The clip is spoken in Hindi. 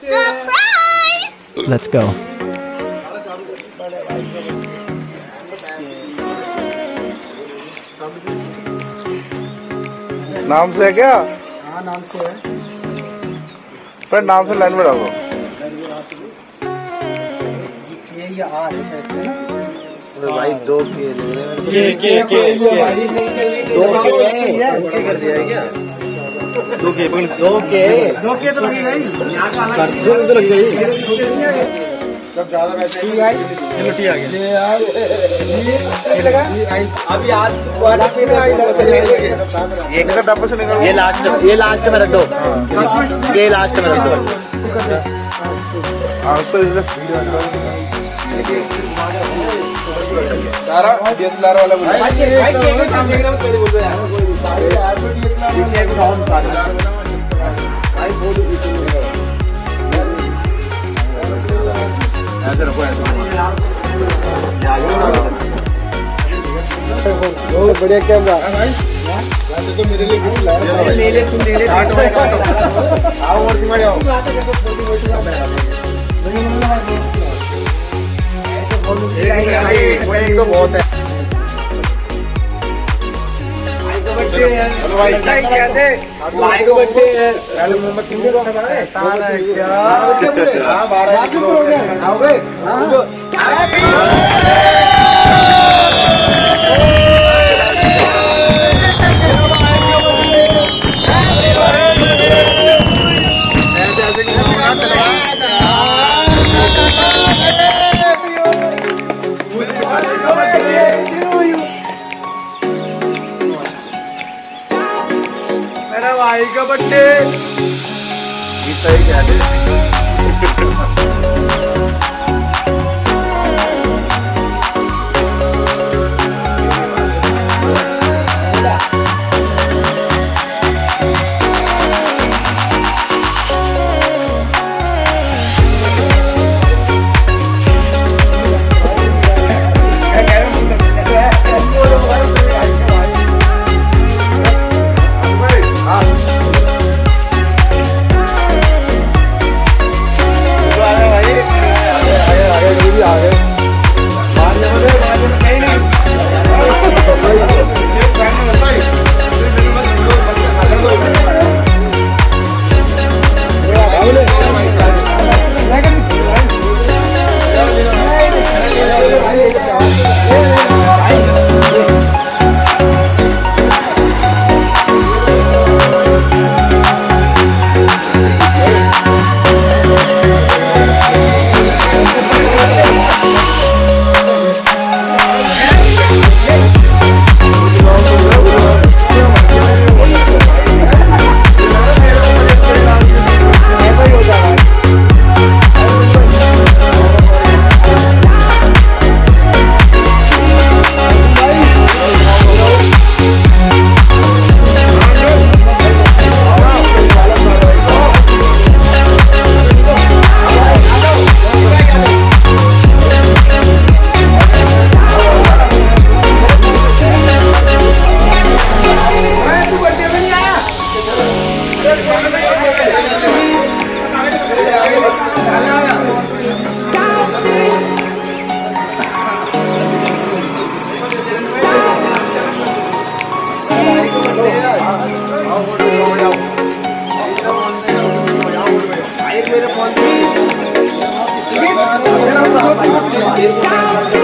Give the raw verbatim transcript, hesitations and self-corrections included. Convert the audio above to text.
सरप्राइज। Let's go. नाम से है क्या? हाँ नाम से है। पर नाम से लाइन में रखो। ये ये आ रहे हैं भाई दो के ये के के दो के कर दिया है क्या? दो के दो के दो के तो लगी गई। दो तो लगी गई। जब ज्यादा वैसे ही आई ये लुटी आ गया। ये यार ये लगा अभी आज वाला पे में आई लगा चले ये का डब्बा से निकालो। ये लास्ट ये लास्ट में रख दो। ये लास्ट में रख दो। हां उसको इधर सारा डीएसएलआर वाला बोल। भाई के भाई के काम देख रहा हूं पहले बोल रहा है कोई भाई यार तो डीएसएलआर के डाउन सारा भाई बहुत पीछे में ऐसे रखो ऐसे। बहुत बढ़िया कैमरा है भाई। वैसे तो मेरे लिए गिफ्ट लाया। ले ले तुम ले ले आओ और दिखा जाओ। एक एक तो बहुत है। बच्चे हैं भाई क्या थे भाई को बच्चे हैं पहले मुंह में कितने लोग हैं? ताला है क्या? हां बारह किलो हो गए। आओ गए मेरा भाई का बर्थडे। ये सही क्या है? मेरे फोन पे